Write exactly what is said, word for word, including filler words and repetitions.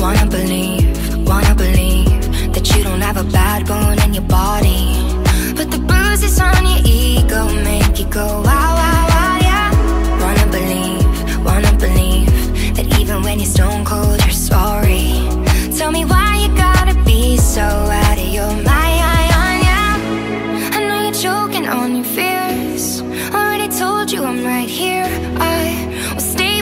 Wanna believe, wanna believe that you don't have a bad bone in your body, but the bruises on your ego make you go wow, wow, wow, yeah. Wanna believe, wanna believe that even when you're stone cold, you're sorry. Tell me why you gotta be so out of your mind, yeah. I know you're choking on your fears. Already told you I'm right here. I will stay